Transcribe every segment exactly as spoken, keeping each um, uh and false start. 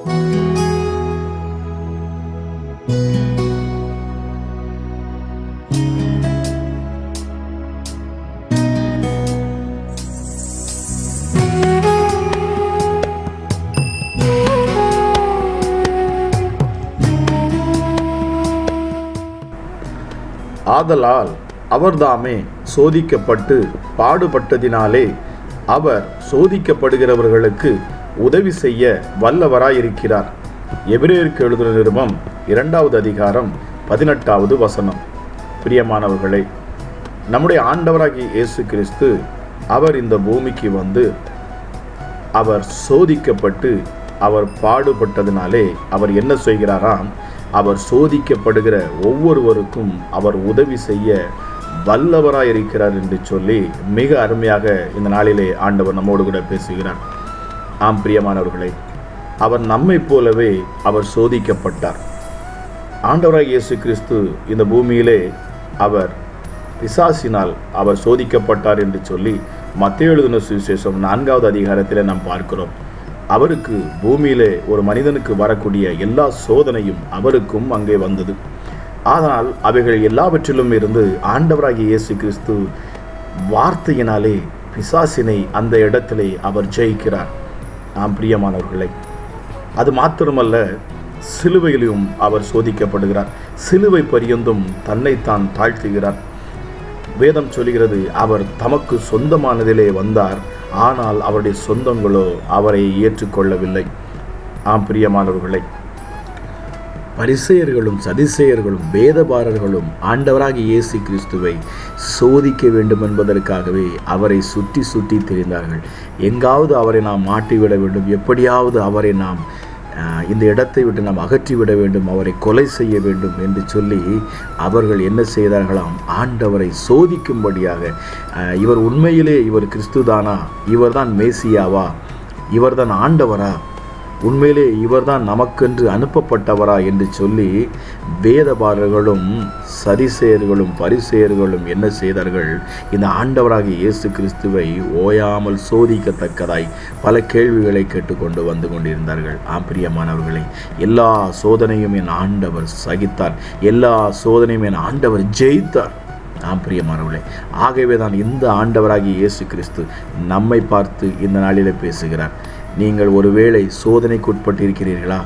ஆதலால் அவர்தாமே சோதிக்கப்பட்டு பாடுபட்டதினாலே அவர் சோதிக்கப்படுகிறவர்களுக்கு உதவி செய்ய வல்லவராயிருக்கிறார். எபிரேயருக்கு எழுதின நிருபம் இரண்டாவது அதிகாரம் பதினெட்டாவது வசனம். பிரியமானவர்களே, நம்முடைய ஆண்டவராகிய இயேசு கிறிஸ்து அவர் இந்த பூமிக்கு வந்து அவர் சோதிக்கப்பட்டு அவர் பாடுபட்டதினாலே அவர் என்ன செய்கிறாராம்? அவர் சோதிக்கப்படுகிற ஒவ்வொருவருக்கும் அவர் உதவி செய்ய வல்லவராயிருக்கிறார் என்று சொல்லி மிக அருமையாக இந்த நாளிலே ஆண்டவர் நம்மோடு கூட பேசுகிறார். ஆம் பிரியமானவர்களே, அவர் நம்மை போலவே அவர் சோதிக்கப்பட்டார். ஆண்டவராகிய இயேசு கிறிஸ்து இந்த பூமியிலே அவர் பிசாசினால் அவர் சோதிக்கப்பட்டார் என்று சொல்லி மத்தேயு எழுதின சுவிசேஷம் நான்காவது அதிகாரத்தில் நாம் பார்க்கிறோம். அவருக்கு பூமியிலே ஒரு மனிதனுக்கு வரக்கூடிய எல்லா சோதனையும் அவருக்கும் அங்கே வந்தது. ஆனால் அவைகள் எல்லாவற்றிலும் இருந்து ஆண்டவராகிய இயேசு கிறிஸ்து வார்த்தையினாலே பிசாசினை அந்த இடத்திலே அவர் ஜெயிக்கிறார். ஆம் பிரியமானவர்களே, அது மாத்திரமல்ல, சிலுவையிலும் அவர் சோதிக்கப்படுகிறார். சிலுவை பரியந்தும் தன்னைத்தான் தாழ்த்துகிறார். வேதம் சொல்கிறது, அவர் தமக்கு சொந்தமானதிலே வந்தார், ஆனால் அவருடைய சொந்தங்களோ அவரை ஏற்றுக்கொள்ளவில்லை. ஆம் பிரியமானவர்களே, பரிசேயர்களும் சதிசேயர்களும் வேதபாரர்களும் ஆண்டவராகிய இயேசு கிறிஸ்துவை சோதிக்க வேண்டும் என்பதற்காகவே அவரை சுற்றி சுற்றி திரிந்தார்கள். எங்காவது அவரை நாம் மாட்டிவிட வேண்டும், எப்படியாவது அவரை நாம் இந்த இடத்தை விட்டு நாம் அகற்றிவிட வேண்டும், அவரை கொலை செய்ய வேண்டும் என்று சொல்லி அவர்கள் என்ன செய்தார்களாம்? ஆண்டவரை சோதிக்கும்படியாக, இவர் உண்மையிலே இவர் கிறிஸ்துதானா, இவர்தான் மேசியாவா, இவர்தான் ஆண்டவரா, உண்மையிலே இவர்தான் நமக்கென்று அனுப்பப்பட்டவரா என்று சொல்லி வேதபாரர்களும் சரிசேயர்களும் பரிசேயர்களும் என்ன செய்தார்கள்? இந்த ஆண்டவராகிய இயேசு கிறிஸ்துவை ஓயாமல் சோதிக்கத்தக்கதாய் பல கேள்விகளை கேட்டுக்கொண்டு வந்து கொண்டிருந்தார்கள். ஆம் பிரியமானவர்களே, எல்லா சோதனையும் என் ஆண்டவர் சகித்தார், எல்லா சோதனையும் என் ஆண்டவர் ஜெயித்தார். ஆம் பிரியமானவர்களே, ஆகவே தான் இந்த ஆண்டவராகிய இயேசு கிறிஸ்து நம்மை பார்த்து இந்த நாளிலே பேசுகிறார். நீங்கள் ஒருவேளை சோதனைக்கு உட்பட்டிருக்கிறீர்களா?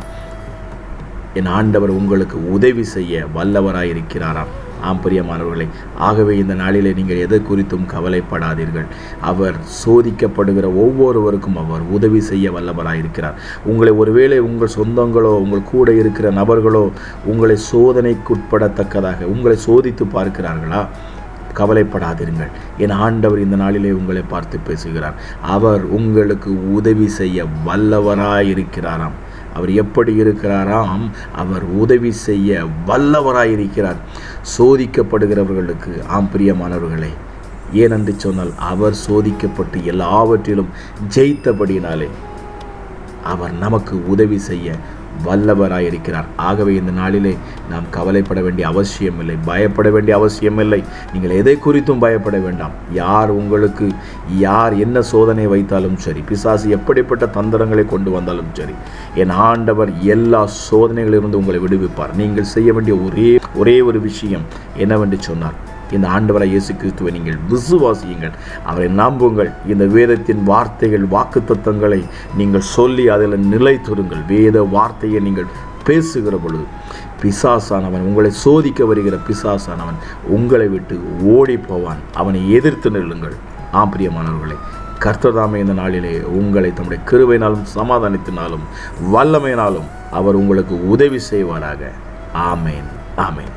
என் ஆண்டவர் உங்களுக்கு உதவி செய்ய வல்லவராயிருக்கிறாராம். ஆம் பிரியமானவர்களே, ஆகவே இந்த நாளிலே நீங்கள் எதை குறித்தும் கவலைப்படாதீர்கள். அவர் சோதிக்கப்படுகிற ஒவ்வொருவருக்கும் அவர் உதவி செய்ய வல்லவராயிருக்கிறார். உங்களை ஒருவேளை உங்கள் சொந்தங்களோ உங்கள் கூட இருக்கிற நபர்களோ உங்களை சோதனைக்குட்படத்தக்கதாக உங்களை சோதித்து பார்க்கிறார்களா? கவலைப்படாதிருங்கள். என் ஆண்டவர் இந்த நாளிலே உங்களை பார்த்து பேசுகிறார். அவர் உங்களுக்கு உதவி செய்ய வல்லவராயிருக்கிறாராம். அவர் எப்படி இருக்கிறாராம்? அவர் உதவி செய்ய வல்லவராயிருக்கிறார் சோதிக்கப்படுகிறவர்களுக்கு. ஆம் பிரியமானவர்களே, ஏனென்று சொன்னால் அவர் சோதிக்கப்பட்டு எல்லாவற்றிலும் ஜெயித்தபடியினாலே அவர் நமக்கு உதவி செய்ய வல்லவராயிருக்கிறார். ஆகவே இந்த நாளிலே நாம் கவலைப்பட வேண்டிய அவசியமில்லை, பயப்பட வேண்டிய அவசியமில்லை. நீங்கள் எதை குறித்தும் பயப்பட வேண்டாம். யார் உங்களுக்கு யார் என்ன சோதனை வைத்தாலும் சரி, பிசாசு எப்படிப்பட்ட தந்திரங்களை கொண்டு வந்தாலும் சரி, என் ஆண்டவர் எல்லா சோதனைகளிலிருந்து உங்களை விடுவிப்பார். நீங்கள் செய்ய வேண்டிய ஒரே ஒரே ஒரு விஷயம் என்னவென்று சொன்னார், இந்த ஆண்டவராகிய இயேசு கிறிஸ்துவை நீங்கள் விசுவாசியுங்கள், அவரை நம்புங்கள். இந்த வேதத்தின் வார்த்தைகள் வாக்குத்தத்தங்களை நீங்கள் சொல்லி அதில் நிலைத்திருங்கள். வேத வார்த்தையை நீங்கள் பேசுகிற பொழுது பிசாசானவன், உங்களை சோதிக்க வருகிற பிசாசானவன் உங்களை விட்டு ஓடி போவான். அவனை எதிர்த்து நில்லுங்கள். ஆம் பிரியமானவர்களே, கர்த்தர்தாமே இந்த நாளிலே உங்களை தம்முடைய கிருபையினாலும் சமாதானத்தினாலும் வல்லமையினாலும் அவர் உங்களுக்கு உதவி செய்வாராக. ஆமேன், ஆமேன்.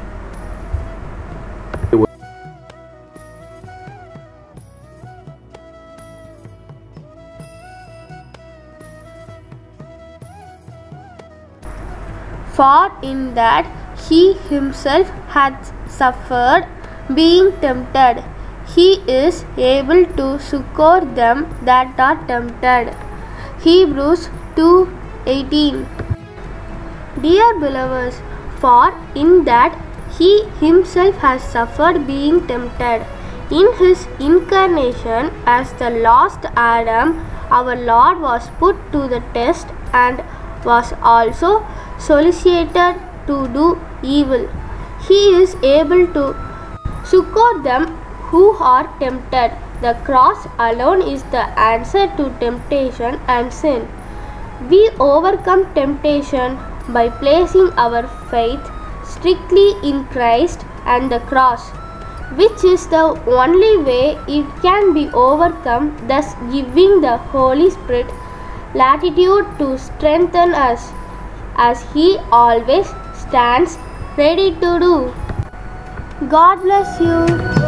For in that he himself had suffered being tempted, he is able to succor them that are tempted. Hebrews two eighteen. Dear beloveds, for in that he himself has suffered being tempted, in his incarnation as the last Adam, our Lord was put to the test, and was also solicited to do evil. He is able to succor them who are tempted. The cross alone is the answer to temptation and sin. We overcome temptation by placing our faith strictly in Christ and the cross, which is the only way it can be overcome, thus giving the Holy Spirit latitude to strengthen us, as He always stands ready to do. God bless you.